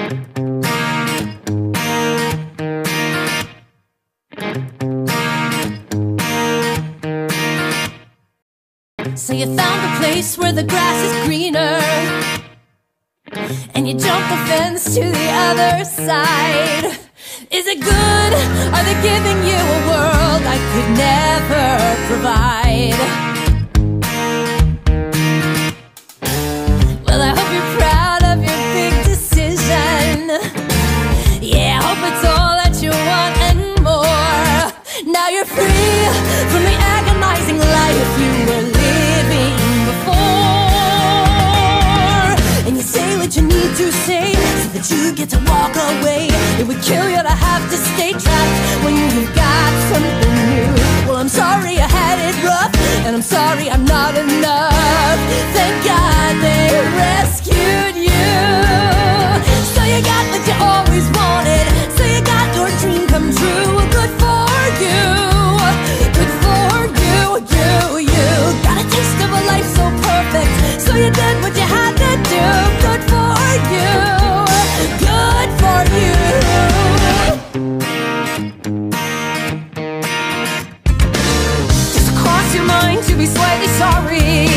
So you found a place where the grass is greener, and you jump the fence to the other side. Is it good? Are they giving you a world I could never provide? Well, I hope you're proud of your big decision. Yeah, I hope it's all that you want and more. Now you're free from the agonizing life you were living before. And you say what you need to say so that you get to walk away. It would kill you to have to stay trapped when you've got something new. Well, I'm sorry I had it rough, and I'm sorry I'm not enough. Thank God they rescued you. So you got what you always wanted, so you got your dream come true. Good for you, good for you, you got a taste of a life so perfect, so you did what you had to do. Good for you, good for you. Just cross your mind to be slightly sorry.